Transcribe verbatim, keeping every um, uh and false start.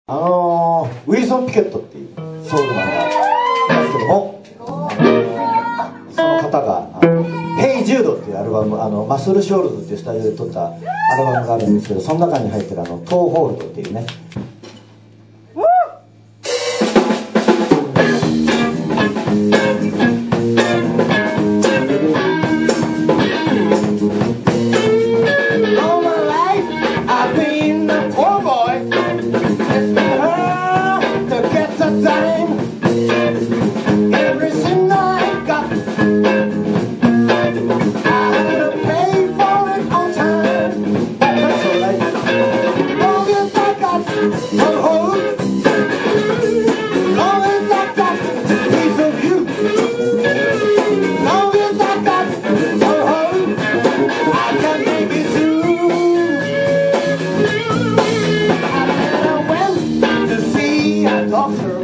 あのー、ウィルソン・ピケットっていうソウルマンがいますけども、その方が「ヘイ・ジュード」っていうアルバム、あのマッスル・ショールズっていうスタジオで撮ったアルバムがあるんですけど、その中に入ってるあの「トー・ホールド」っていうね、Doctor